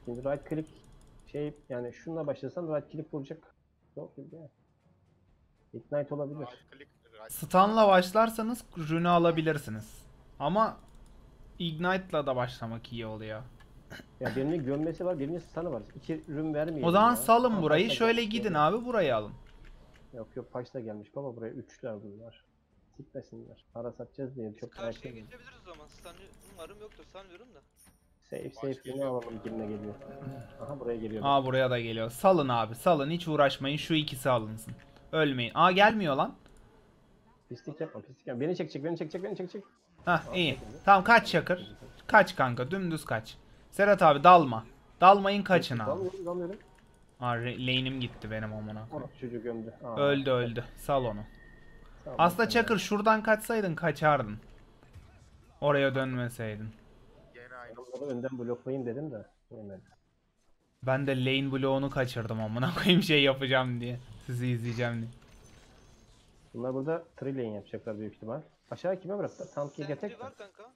Şimdi right click şey yani şununla başlasam right click vuracak. Yok gibi ya. Ignite olabilir. Right click, right Stun'la başlarsanız rünü alabilirsiniz. Ama Ignite'la da başlamak iyi oluyor. Ya birinin gömmesi var, birinin stun'ı var. İki rün vermeyelim O zaman ya. salın Aha, burayı. paşa Şöyle gelmiş, gidin gördüm. abi, burayı alın. Yok yok paşa gelmiş baba buraya üçler bunlar. Sikmesinler. Para satacağız diye Biz çok karşıya erken. geçebiliriz o zaman. Umarım yoktur sanmıyorum da. Safe Baş safe geliyor. alalım gibime geliyor. Aha buraya geliyor. Aa, buraya da geliyor. Salın abi, salın, hiç uğraşmayın, şu ikisi alınsın. Ölmeyin. Aa, gelmiyor lan. Pislik yapma pislik yapma. Beni çekecek beni çekecek beni çekecek. Hah, iyi. çekildi. Tamam, kaç Çakır. Kaç kanka, dümdüz kaç. Serhat abi dalma. Dalmayın, kaçın abi. Dalmıyorum dalmıyorum. Aa, lane'im gitti benim amına. Orası çocuğu gömdü. Aa, Öldü öldü. Sal onu. tamam, Aslında sen Çakır ya. şuradan kaçsaydın kaçardın. Oraya dönmeseydin. Gene aynı. Onları önden bloklayayım dedim de. Yemedim. Ben de lane bloğunu kaçırdım amına koyayım, şey yapacağım diye. Sizi izleyeceğim diye. Bunlar burada tree lane yapacaklar büyük ihtimal. Aşağı kime bıraktı? Tankiye Sentry getek mi? var kanka.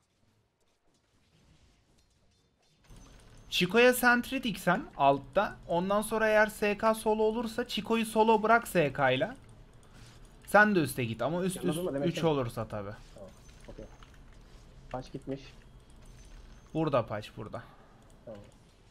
Chico'ya sentry diksen altta. Ondan sonra eğer SK solo olursa Chico'yu solo bırak SK ile. Sen de üste git ama üst Anladın mı? Demek 3 ki- olursa tabi. Tamam. Okey. Paç gitmiş. Burada paç burada. Tamam.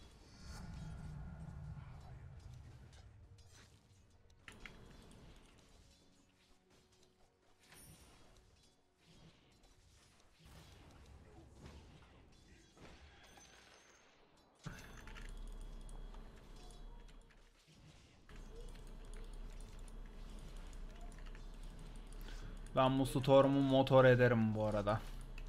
Ben bu Storm'u motor ederim bu arada.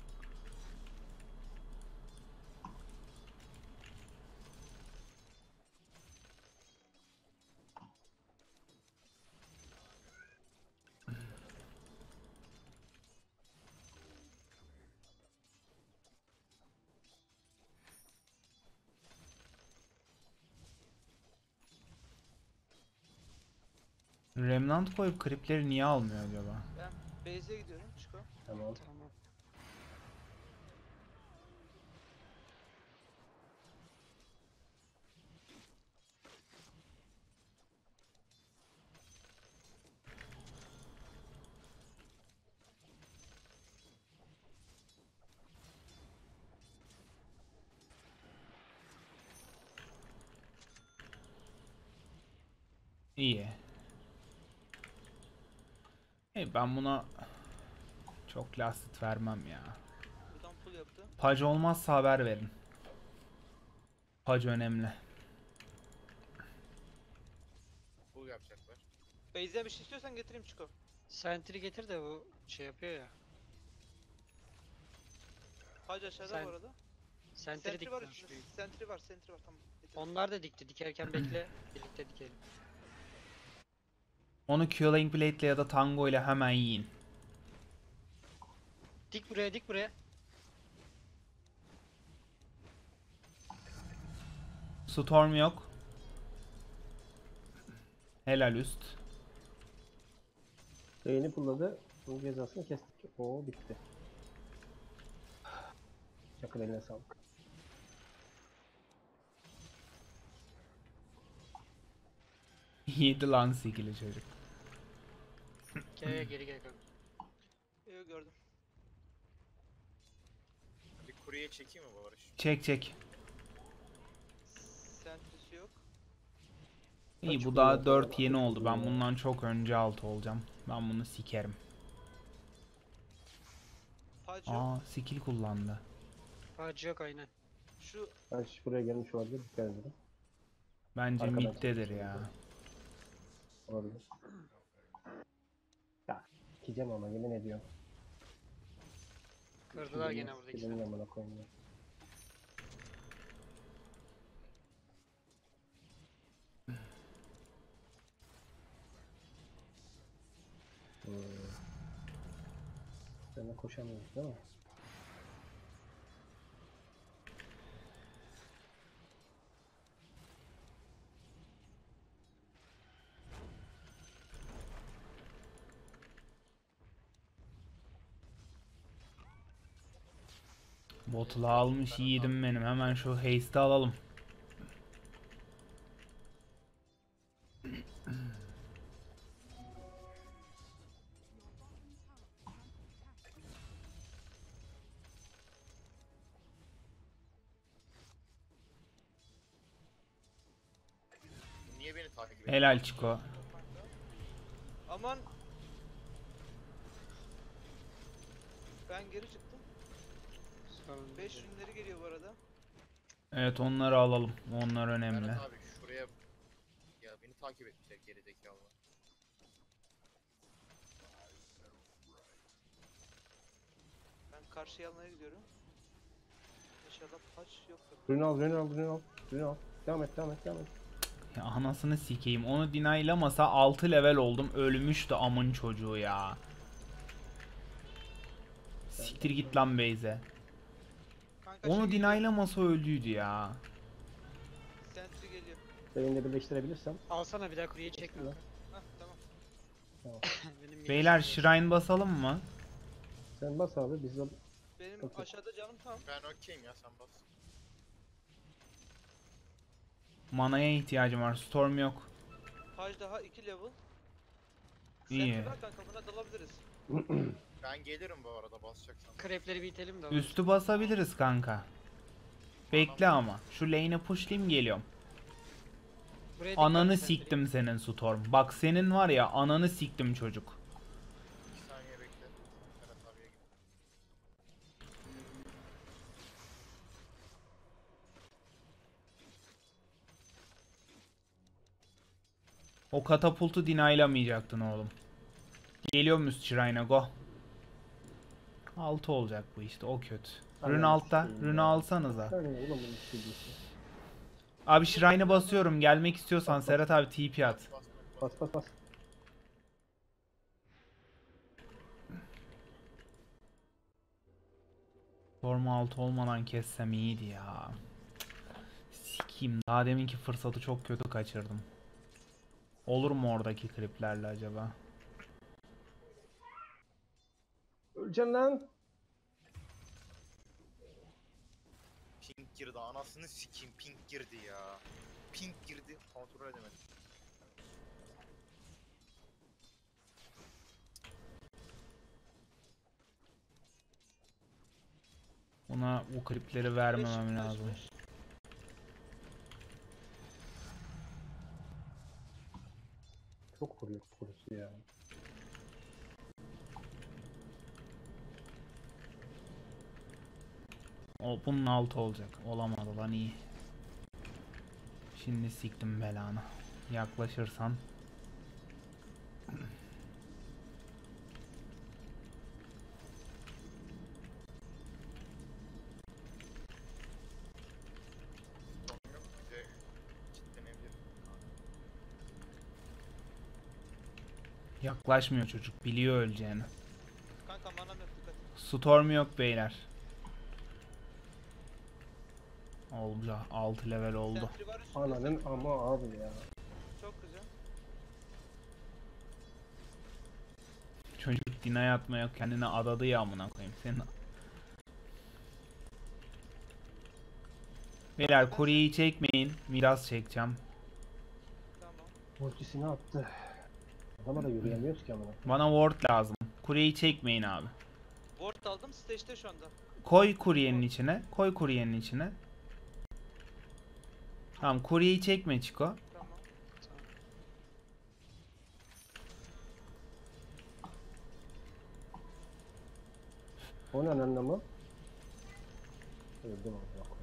Remnant koyup kripleri niye almıyor acaba? Ben base'e gidiyorum. Çıko. Tamam. Tamam. İyi. Ben buna çok lastit vermem ya. Buradan pull yaptı. Paj olmazsa haber verin. Paj önemli. Pull yapacaklar. Base'e bir şey istiyorsan getireyim Çıko. Sentry getir de bu şey yapıyor ya. Hacı aşağıda Sen- bu arada. Sentry Sentry var dikti. üstünde. Sentry var tamam. Getir. Onlar da dikti. Dikerken bekle. Birlikte dikelim. Onu Killing Blade ile ya da Tango ile hemen yiyin. Dik buraya, dik buraya. Storm yok. Helal üst. Lane'i pulladı. Bunun cezasını kestik. Oo bitti. Çakır eline sağlık. Yedi lan sikili çocuk. Gel geri gel kanka. Yok gördüm. Bir kuruya çekeyim mi Barış? Çek çek. Sentry'si yok. İyi, Kaç bu daha kullandı 4 ya? yeni Kaç oldu. Ben kullandı? bundan çok önce 6 olacağım. Ben bunu sikerim. Hacı yok. Aa, skill kullandı. Hacı yok aynen. Şu Ben hiç buraya gelmiş olabilir. Dikkat edelim. Bence Arkadan middedir çıkmış ya. olabilir. Ya sikeceğim ama yemin ediyorum. Kırdılar gene buradaki. Sikeceğim amına koyayım ya. Ben de koşamıyoruz değil mi? Botla almış yiğidim benim. Hemen şu haste'i alalım. niye beni takip ediyorsun? Helal Çiko. Aman. Ben geri çıktım. Sorun 5 değil. ürünleri geliyor bu arada. Evet onları alalım. Onlar önemli. Berat abi şuraya... Ya beni takip etmişler gerizekalılar. Ben karşıya almaya gidiyorum. İnşallah paç yoktur. Rune al, Rune al, Rune al. Rune al. Devam et, devam et, devam et. Ya anasını sikeyim. Onu denaylamasa 6 level oldum. Ölmüştü amın çocuğu ya. Siktir git lan Beyze. Kanka Onu şey geliyor, denaylamasa öldüydü ya. Sentry geliyor. Beni de birleştirebilirsem. Alsana bir daha kuruyu çekme. Ulan. Hah tamam. Benim Beyler midem shrine basalım mı? Sen bas abi, biz de... Benim Okey. aşağıda canım tam. Ben okeyim ya sen bas. Manaya ihtiyacım var. Storm yok. Paç daha 2 level. İyi. Sentry var kanka, buna dalabiliriz. Ben gelirim bu arada basacaksan. Krepleri bir itelim de. Üstü basabiliriz kanka. Bekle ama. Şu lane'e pushlayayım geliyorum. Buraya dikkat Ananı et, sentry. siktim senin Storm. Bak senin var ya ananı siktim çocuk. 2 saniye bekle. Berat abiye git. O katapultu deny'lamayacaktın oğlum. Geliyorum üst Shrine'a go. 6 olacak bu işte o kötü. Rune Ananı altta. sikeyim Rune ya. alsanıza. Sen oğlum bunu istediyorsun. Abi Shrine'e basıyorum. Gelmek istiyorsan Serhat abi TP at. Bas bas bas. Bas bas bas. Storm 6 olmadan kessem iyiydi ya. Sikiyim. Daha deminki fırsatı çok kötü kaçırdım. Olur mu oradaki kliplerle acaba? Öleceksin lan. Pink girdi anasını sikeyim pink girdi ya. Pink girdi kontrol edemedim. Ona bu klipleri vermemem Flash'im lazım. kaçmış. Çok kuruyor kurusu ya. O bunun altı olacak. Olamadı lan iyi. Şimdi siktim belanı. Yaklaşırsan. Sorun yok bize kitlenebilir. Yaklaşmıyor çocuk. Biliyor öleceğini. Kanka manam yok, dikkat et. Storm yok beyler. Olacak. 6 level oldu. Sentry var üstünde. Ananın ama abi ya. Çok güzel. Çocuk deny atmaya kendine adadı ya amına koyayım. Senin... Beyler Kore'yi çekmeyin. Miras çekeceğim. Tamam. Ultisini attı. Adama da yürüyemiyoruz ki amına. Bana ward lazım. Kore'yi çekmeyin abi. Ward aldım, stage'de şu anda. Koy kuryenin içine. Koy kuryenin içine. Tamam kuryeyi çekme Çiko. Tamam. O ne anlamı? Öldüm amına koyayım.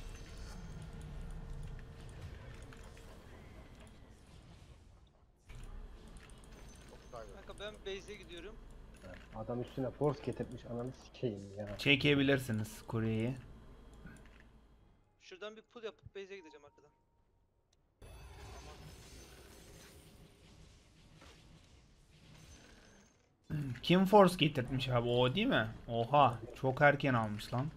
Çok kaybettim. Kanka ben base'e gidiyorum. Adam üstüne force getirmiş ananı sikeyim ya. Çekebilirsiniz kuryeyi. Şuradan bir pull yapıp base'e gideceğim arkadan. Kim force getirtmiş abi o değil mi? Oha çok erken almış lan.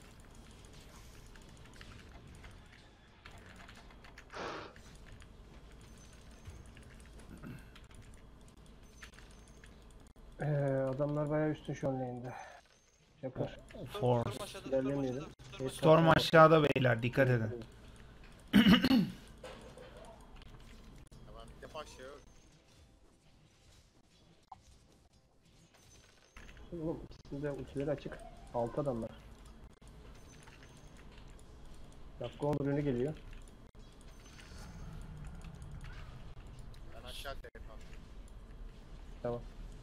Adamlar bayağı üstün şu an lane'de. Yapar. Force. Storm aşağıda, İlerlemeyelim. Storm aşağıda. Storm aşağıda beyler dikkat edin. Ya ben bir defa şey yok. Oğlum ikisinin de ultileri açık. Altı adamlar. Dakika 10 ürünü geliyor. Tamam.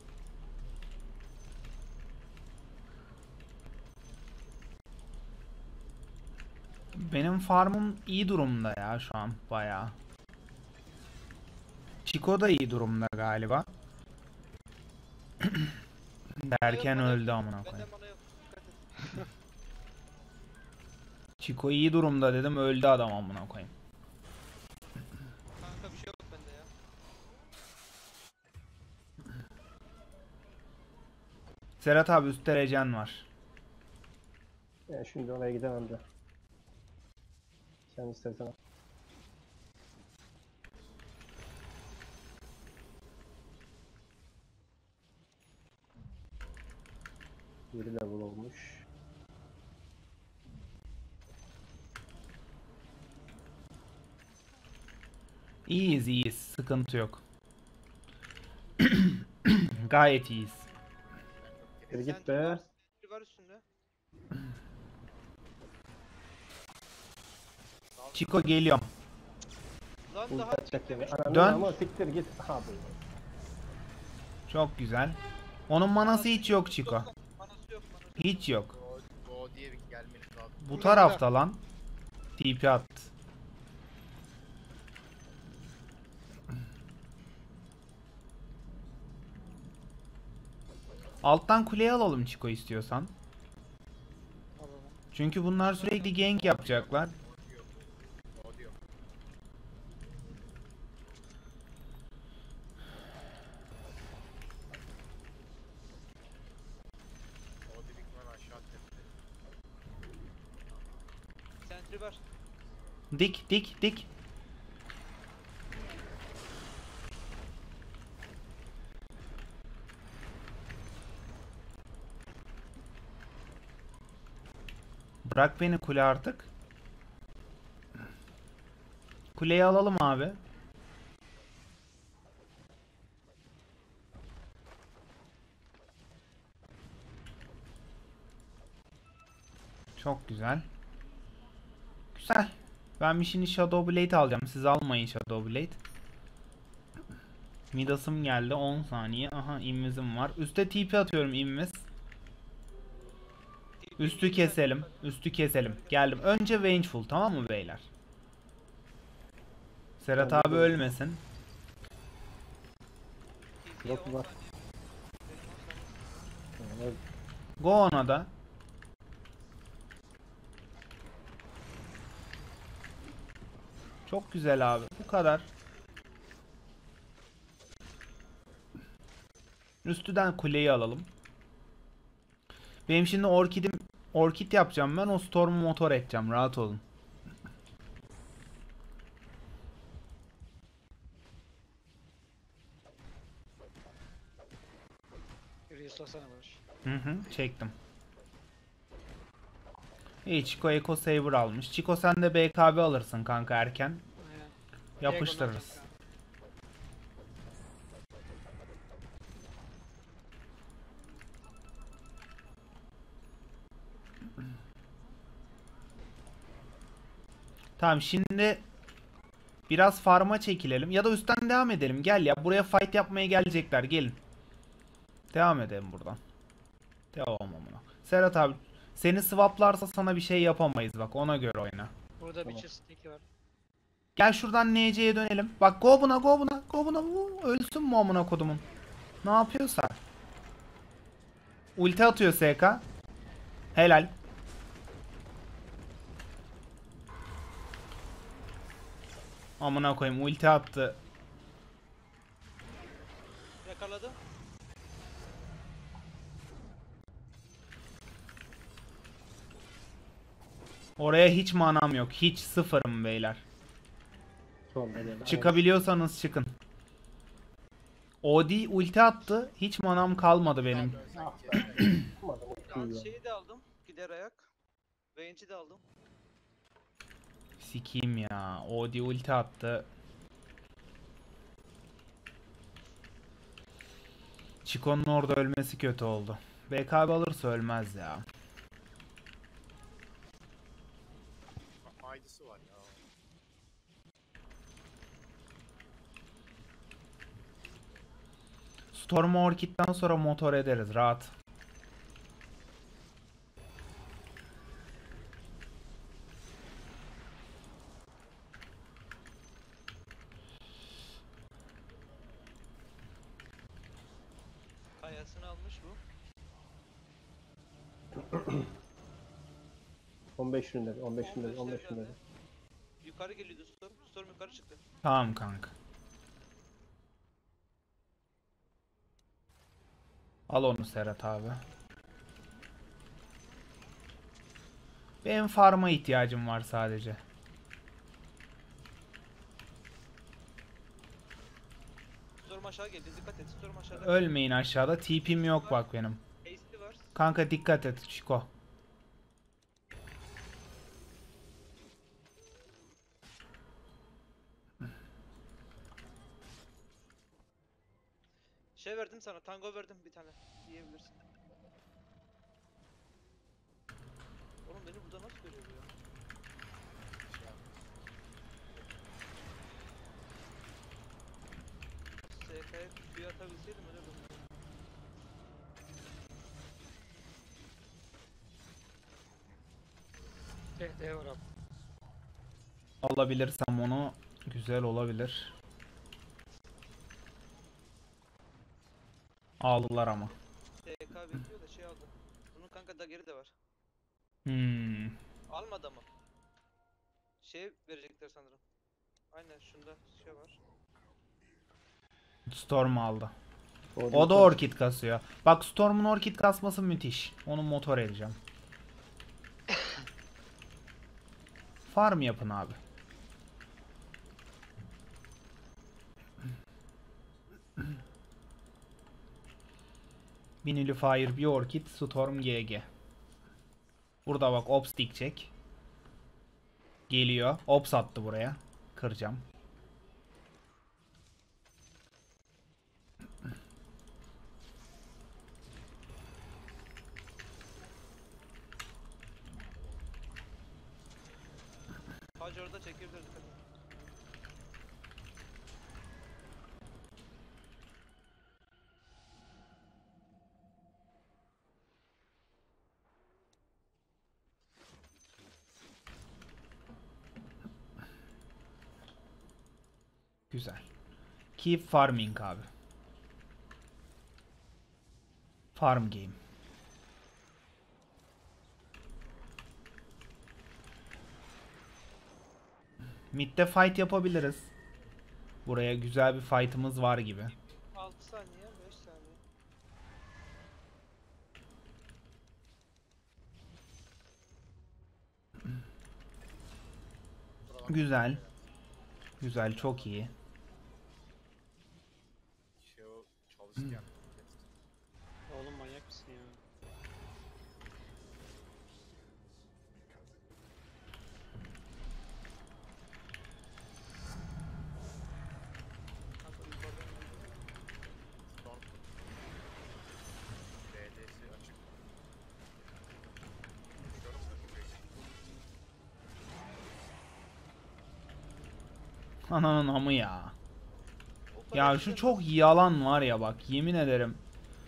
Benim farmım iyi durumda ya şu an bayağı. Chico da iyi durumda galiba. Derken Mana yok, öldü amına Bende koyayım. mana yok. Dikkat et. Chico iyi durumda dedim, öldü adam amına koyayım. Kanka bir şey yok bende ya. Serhat abi üstte regen var. Yani şimdi oraya gidemem de. Sen istersen. Bir level olmuş. İyiyiz iyiyiz, sıkıntı yok. Gayet iyiyiz. Bir git Sentry be. var, Sentry var üstünde. Chico geliyorum. Lan Ulti daha atacak gibi. bitmemiş. Ananı Dön. ama siktir git. Abi. Çok güzel. Onun manası hiç yok Chico. Manası yok, manası yok. Hiç yok. Go diye bir gelmeniz lazım. Bu tarafta lan. TP attı. Alttan kuleyi alalım Chico istiyorsan. Alalım. Çünkü bunlar sürekli gank yapacaklar. Go diyor. Go dedikten aşağı tepki. Sentry var. Dik dik dik. Bırak beni kule artık. Kuleyi alalım abi. Çok güzel. Güzel. Ben bir şimdi Shadow Blade alacağım. Siz almayın Shadow Blade. Midas'ım geldi 10 saniye. Aha invis'im var. Üste TP atıyorum invis. Üstü keselim. Üstü keselim. Geldim. Önce Vengeful, tamam mı beyler? Serhat Tamam, abi tamam. ölmesin. TP'ye Yok, 10 var. saniye. Benim 10 saniye. Yani Go ona da. Çok güzel abi. Bu kadar. Üstüden kuleyi alalım. Benim şimdi orkid yapacağım ben. O Storm'u motor edeceğim. Rahat olun. Reislasana Barış. Hı hı, çektim. İyi, Chico Eco Saver almış. Chico sen de BKB alırsın kanka erken. Aynen. Yapıştırırız. Diagonal Tamam şimdi biraz farma çekilelim. Ya da üstten devam edelim. Gel ya, buraya fight yapmaya gelecekler. Gelin. Devam edelim buradan. Devam amına. Serhat abi seni swaplarsa sana bir şey yapamayız bak, ona göre oyna. Burada Tamam. bir chest stick'i var. Gel şuradan NC'ye dönelim. Bak go buna go buna go buna. Ölsün mü amına kodumun? Ne yapıyorsa. Ulti atıyor SK. Helal. Amına koyayım ulti attı. Yakaladım. Oraya hiç manam yok. Hiç sıfırım beyler. son bedeli. Çıkabiliyorsanız çıkın. Odi ulti attı. Hiç manam kalmadı benim. Şeyi de aldım. Gider ayak. Range'i de aldım. Sikiyim ya. Odi ulti attı. Chico'nun orada ölmesi kötü oldu. BKB alırsa ölmez ya. Faydısı var ya. Storm Orchid'den sonra motor ederiz rahat. Kayasını almış bu. 15 ürünleri, 15 ürünleri, 15 15'ler ürünleri. geldi. Yukarı geliyordu Storm. Storm yukarı çıktı. Tamam kanka. Al onu Serhat abi. Benim farma ihtiyacım var sadece. Storm aşağı geldi. Dikkat et. Storm aşağıda. Ölmeyin aşağıda. TP'm yok bak benim. Haste'i var. Kanka dikkat et Chico. Şey verdim sana. Tango verdim bir tane. Yiyebilirsin. Oğlum beni burada nasıl görüyor bu ya? SK'ya suya atabilseydim öyle olur. D var abi. Alabilirsem onu güzel olabilir. Aldılar ama. SK bekliyor da şey aldı. Bunun kanka da geri de var. Hmm. Almadı mı? Şey verecekler sanırım. Aynen şunda şey var. Storm aldı. Orada O da bir- Orchid kasıyor. Bak Storm'un Orchid kasması müthiş. Onu motor edeceğim. Farm yapın abi. Bir Nullifier, bir Orchid, Storm GG. Burada bak Ops dikecek. Geliyor. Ops attı buraya. Kıracağım. Hacı orada çekebilir dikkat et. Güzel. Keep farming abi. Farm game. Mid'de fight yapabiliriz. Buraya güzel bir fight'ımız var gibi. 6 saniye 5 saniye. Güzel. Güzel, çok iyi. Şey o çalışken. Oğlum manyak mısın ya? Kanka yukarıdan geliyor. Storm. BD'si açık. Görüyorum da çok iyi. Ananın amı ya. O kadar Ya güzel şu çok iyi alan var ya bak, yemin ederim.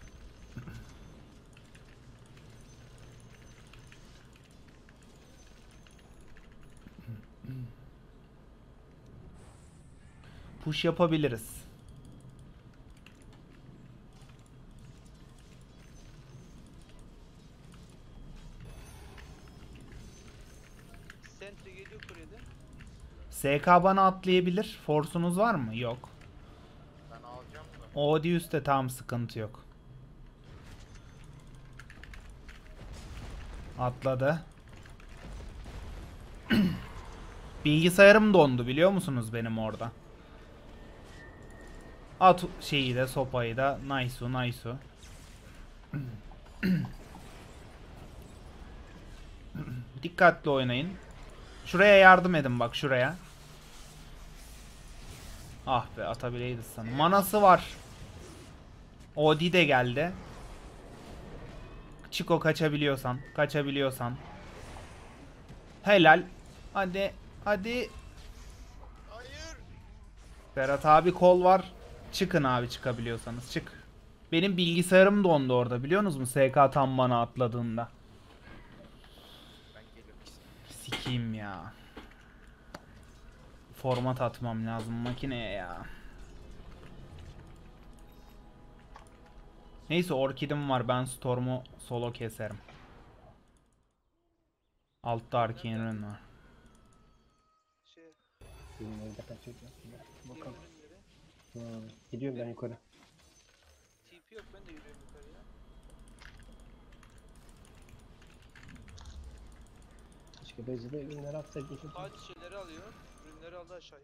Push yapabiliriz. Sentry geliyor kulede. SK bana atlayabilir. Force'unuz var mı? Yok. Ben alacağım da. Odius'te tam sıkıntı yok. Atladı. Bilgisayarım dondu biliyor musunuz benim orada. At şeyi de sopayı da. Nice. Dikkatli oynayın. Şuraya yardım edin bak şuraya. Ah be, atabileydi sana. Manası var. Odi de geldi. Chico kaçabiliyorsan. Helal. Hadi. Hayır. Ferhat abi kol var. Çıkın abi çıkabiliyorsanız. Çık. Benim bilgisayarım dondu orada biliyor musunuz? SK tam bana atladığında. Ben geliyorum işte. Sikiyim ya. Format atmam lazım makineye ya. Neyse orkidim var, ben Storm'u solo keserim. Altta Arcane Rune var. Şey, Bilmiyorum da kaçacak. Bakalım. 20 lira. Gidiyorum ben yukarı. TP yok, ben de yürüyorum yukarıya. Keşke Beyzi'de ürünleri atsaydım. Hadi şeyleri alıyor. Ürünleri aldı aşağıya.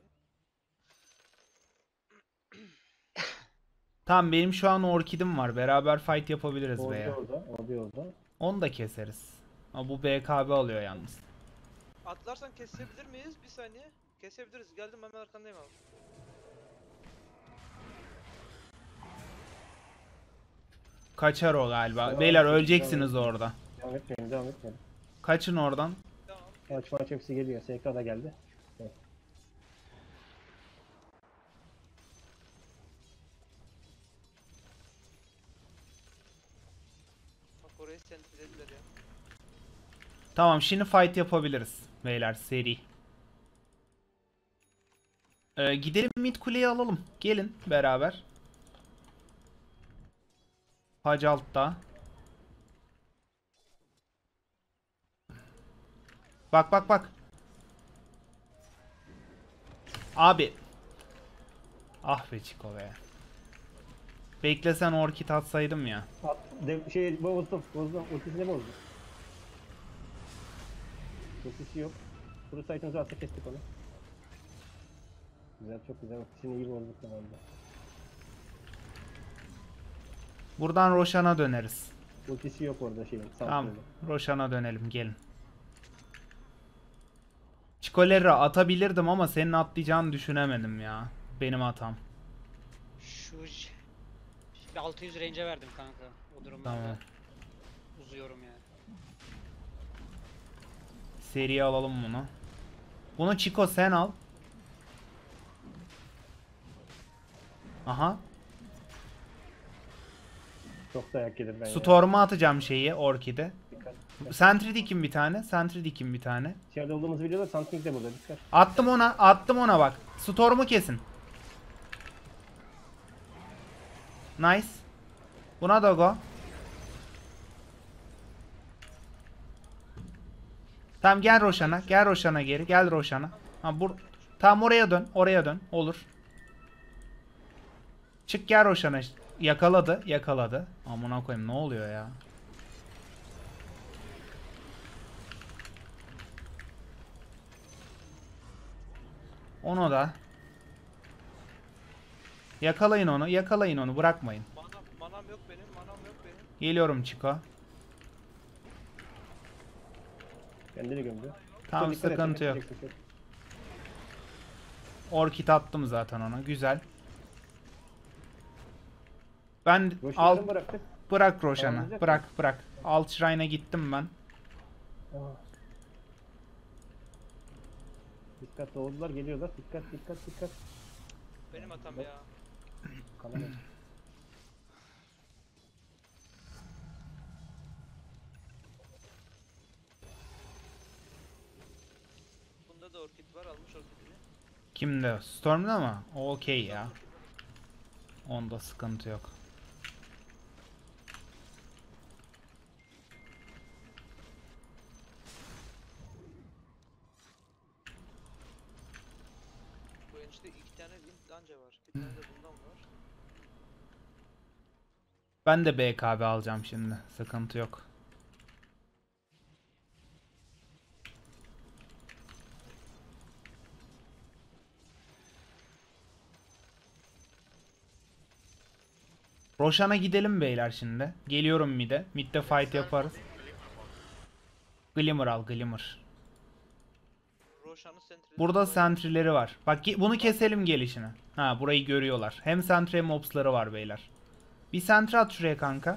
Tamam benim şu an orkidim var. Beraber fight yapabiliriz Orada veya. orada. Orada. Onu da keseriz. Ama bu BKB alıyor yalnız. Atlarsan kesebilir miyiz? Bir saniye. Kesebiliriz. Geldim, hemen arkandayım abi. Kaçar o galiba. Tamam, Beyler tamam. öleceksiniz orada. Devam etmeyelim. Kaçın oradan. Tamam. Maç hepsi geliyor. SK da geldi. Evet. Bak orayı sentlediler ya. Tamam şimdi fight yapabiliriz. Beyler seri. Gidelim mid kuleyi alalım. Gelin beraber. Hac altta. Bak. Abi. Ah be Chico be. Beklesen orkid atsaydım ya. Bozdum. Ultisini bozdum. Ultisi yok. Kuru site'ımızı atsa kestik onu. Güzel, çok güzel. Ultisini iyi bozduk tamamda. Buradan Roshan'a döneriz. Ultisi yok orada şeyin. Tamam. Santral'de. Roshan'a dönelim gelin. Chikolera atabilirdim ama senin atlayacağını düşünemedim ya. Benim hatam. Bir 600 range'e verdim kanka. O durumlarda Tamam. uzuyorum yani. Seriye alalım bunu. Bunu Chico sen al. Aha. Çok dayak yedim ben ya. Storm'a atacağım şeyi Orchid'e. Dikkat. Sentry dikin bir tane. Sentry dikin bir tane. İçeride olduğumuzu biliyorlar. Something de burada. Dikkat. Attım ona bak. Storm'u kesin. Nice. Buna da go. Tamam gel Roshan'a. Gel Roshan'a geri. Gel Roshan'a. Ha tamam oraya dön. Olur. Çık gel Roshan'a. Yakaladı. Amına koyayım ne oluyor ya? Onu da. Yakalayın onu. Bırakmayın. Manam yok benim. Geliyorum Chico. Kendini gömdü. Tamam Dikkat et, sıkıntı yok. kaçacaksın, çok. Orchid attım zaten ona. Güzel. Ben Roşin'i bıraktık. bırak Roshan'ı. Tamamlayacak Bırak. Alt Shrine'a gittim ben. Aa. Dikkatli oldular. Geliyorlar. Dikkat. Benim hatam ya. Kanamadı. Bunda da orkid var. Almış orkidini. Kimde? Storm'da mı? O okey ya. Onda sıkıntı yok. Bu enişte 2 tane Wind Lanca var. Bir tane de bundan var. Ben de BKB alacağım şimdi. Sıkıntı yok. Roshan'a gidelim beyler şimdi. Geliyorum mid'e. Mid'de fight yaparız. Glimmer al Glimmer. Roshan'ın sentry. Burada sentry'leri var. Bak bunu keselim gelişine. Ha burayı görüyorlar. Hem sentry hem ops'ları var beyler. Bir sentry at şuraya kanka.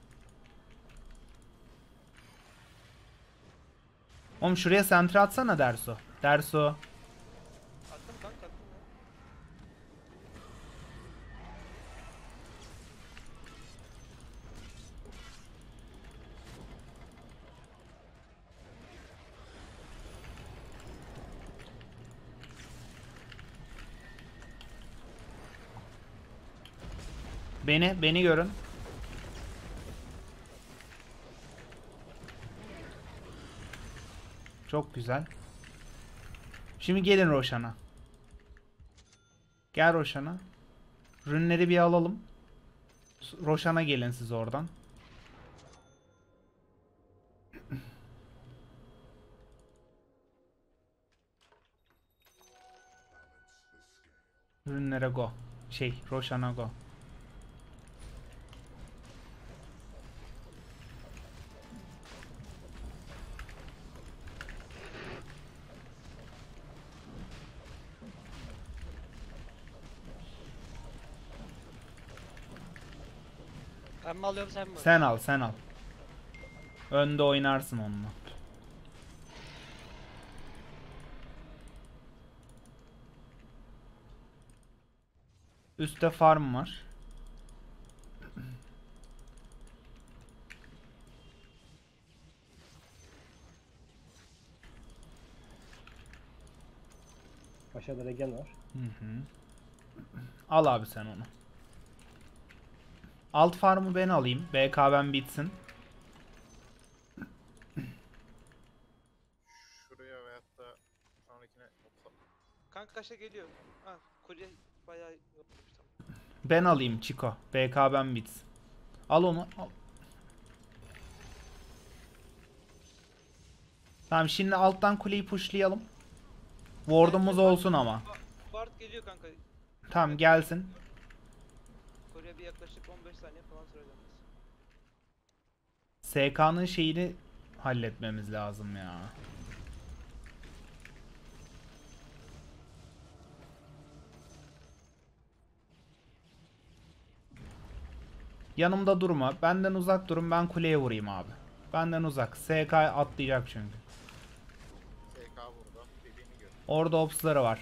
Oğlum şuraya sentry atsana Derso. Attım kanka, attım ya. Beni görün. Çok güzel. Şimdi gelin Roşan'a. Gel Roşan'a. Rünleri bir alalım. Roşan'a gelin siz oradan. Rünlere go. Roşan'a go. Ben mi alıyorum sen mi? Sen al. Önde oynarsın onunla. Üstte farm var. Aşağıda regen var. Al abi sen onu. Alt farmı ben alayım. BKB'm bitsin. Şuraya veyahut da sonrakine Kanka kaşa geliyor. Ha kolye bayağı yokmuş tamam. Ben alayım Chico. BKB'm bitsin. Al onu. Al. Tamam şimdi alttan kuleyi pushlayalım. Ward'umuz olsun ama. Bard geliyor kanka. Tamam gelsin. Kolye bir yaklaşık 15 saniye falan süreceğiz. SK'nın şeyini halletmemiz lazım ya. Yanımda durma. Benden uzak durun. Ben kuleye vurayım abi. Benden uzak. SK atlayacak çünkü. SK burada. Dediğini gör. Orada opsları var.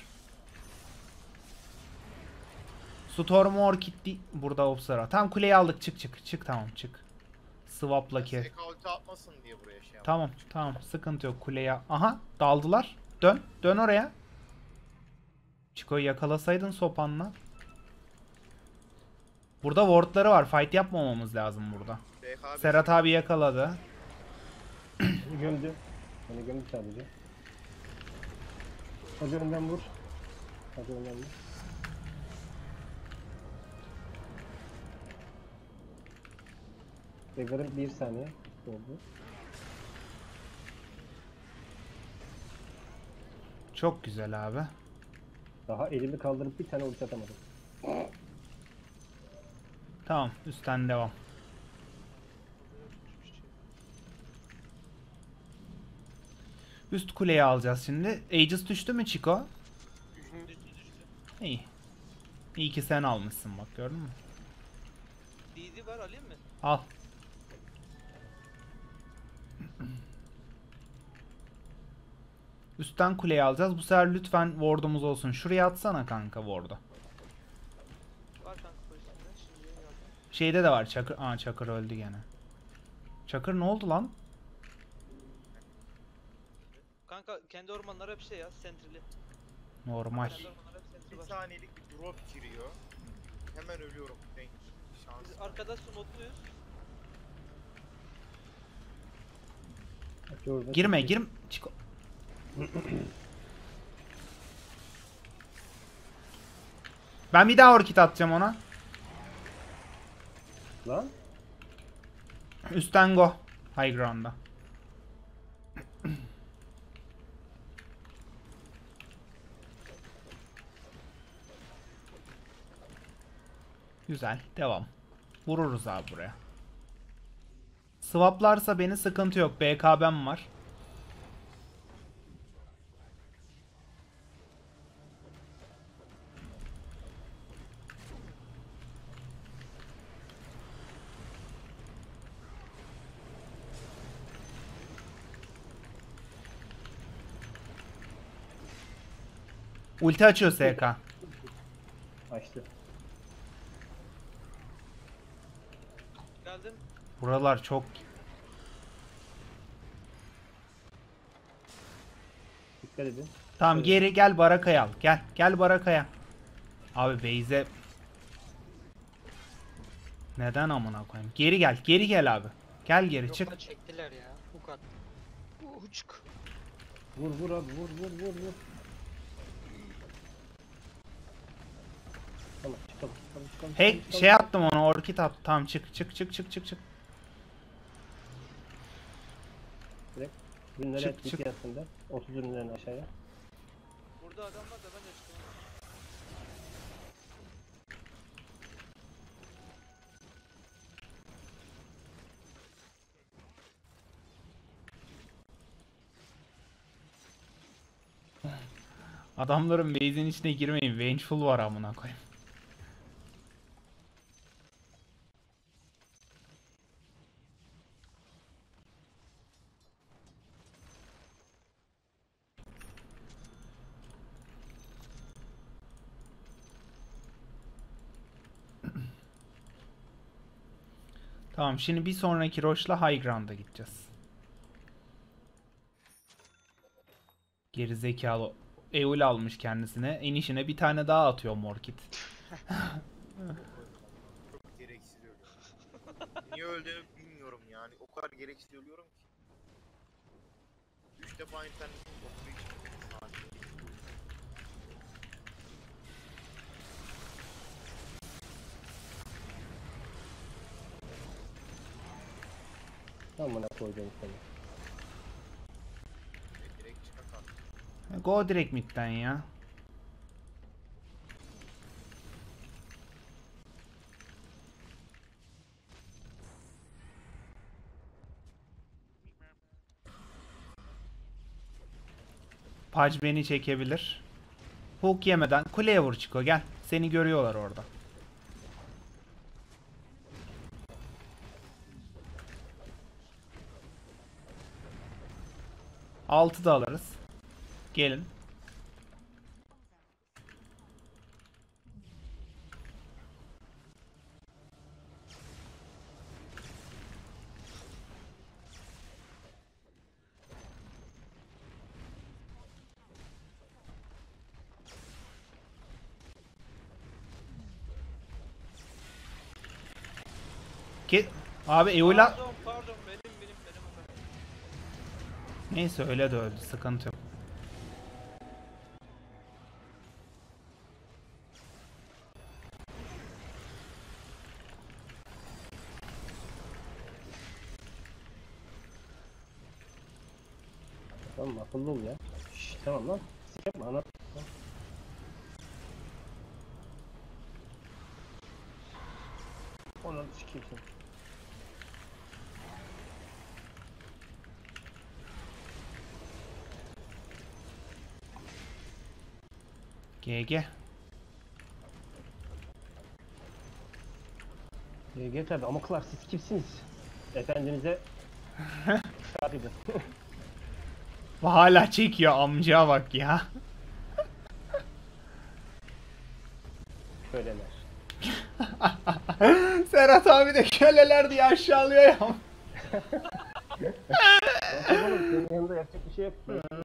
Storm Orchid burada opsları var. Tam kuleyi aldık. Çık tamam çık. Swap'la kes. SK ulti atmasın diye buraya şey yaptım. Tamam sıkıntı yok kuleye. Aha daldılar. Dön oraya. Chico'yu yakalasaydın sopanla. Burada wardları var. Fight yapmamamız lazım burada. BKB Serhat abi yakaladı. Beni gömdü. Beni gömdü sadece. Hadi önden vur. Hadi önden vur. Dagger'ın 1 saniye oldu. Çok güzel abi. Daha elimi kaldırıp bir tane ulti atamadım. Tamam üstten devam. Üst kuleyi alacağız şimdi. Aegis düştü mü Chico? Düştü. İyi. İyi ki sen almışsın bak gördün mü? DD var alayım mı? Al. Üstten kuleyi alacağız. Bu sefer lütfen ward'umuz olsun. Şuraya atsana kanka ward'u. Var kanka pozisyonda. Şimdi geldim. Şeyde de var Çakır. Aa Çakır öldü gene. Çakır ne oldu lan? Kanka kendi ormanları hep şey ya sentrili. Normal. Kendi ormanları hep sentri 1 var. saniyelik bir drop giriyor. Hemen ölüyorum. Denk. Şans. Biz arkada smokluyuz. Hadi orada Girme çıktı. girme. Chico. Ben bir daha orkid atacağım ona. Lan. Üstten go. High ground'da. Güzel. Devam. Vururuz abi buraya. Swaplarsa beni sıkıntı yok. BKB'm var. Ulti açıyor SK. Açtı. Geldim. Buralar çok... Dikkat edin. Tamam Evet. geri gel Baraka'ya al. Gel. Gel Baraka'ya. Abi Beyze... Neden amına koyayım? Geri gel. Geri gel abi. Gel geri Yok çık. lan çektiler ya. Hook at. Uçuk. Vur vur abi vur. Tamam çıkalım. Hey şey attım ona, orkid attım. Tamam çık. Ürünleri Çık, ettik çık. piyasında. 30 ürünlerini aşağıya. Burada adam var da ben de çıkıyorum. Adamların base'in içine girmeyin. Vengeful var amına koyayım. Tamam şimdi bir sonraki Roche'la High Ground'a gideceğiz. Geri zekalı Eul almış kendisine. Enişine bir tane daha atıyor Morkit. Çok gereksiz ölüyorum. Niye öldüğümü bilmiyorum yani. O kadar gereksiz ölüyorum ki. 3 defa internetim koptuğu için sakin. Tamam bana koyacağım seni. Direkt çıkar kalk. Go direkt midden ya. Pudge beni çekebilir. Hook yemeden kuleye vur Chico gel. Seni görüyorlar orada. Altı da alırız. Gelin. Abi Eula... Pardon benim hata. Neyse öyle de öldü. Sıkıntı yok. Tamam akıllı ol ya. Şşş tamam lan. Yapma ana. Onu sikeyim sen. GG. GG tabi amıklar siz kimsiniz? Efendinize şart edin. Hala çekiyor amca bak ya. Köleler. Serhat abi de köleler diye aşağılıyor ya. Oğlum senin yanında yapacak bir şey yok.